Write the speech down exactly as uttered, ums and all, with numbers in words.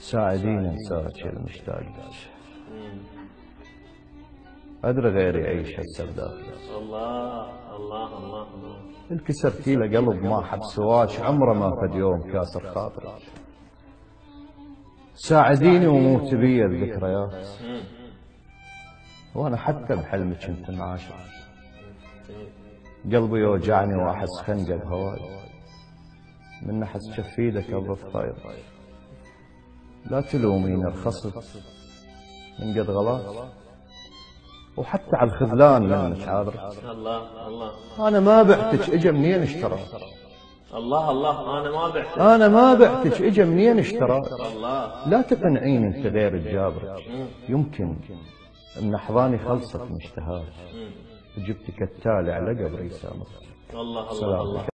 ساعديني انساك المشتاق لك. ادري غيري يعيش هسه بداخلك. الله الله الله الله. انكسرتي له قلب ما حب سواك، عمره ما فد يوم كاسر خاطرك. ساعديني وموت بي الذكريات، وانا حتى بحلمك كنت معاشر. قلبي يوجعني واحس خنقه بهواي، من احس كف ايدك اضف خير. لا تلوميني رخصت من قد غلط، وحتى على الخذلان منك عاذرك. الله الله. انا ما بعتك، اجا منين اشترى؟ الله الله. انا ما بعتك. انا ما بعتك، اجا منين اشترى؟ الله. لا تقنعيني انت غير الجابرك، يمكن ان احضاني خلصت مشتهاك، جبتك التالي على قبري سامك. الله الله.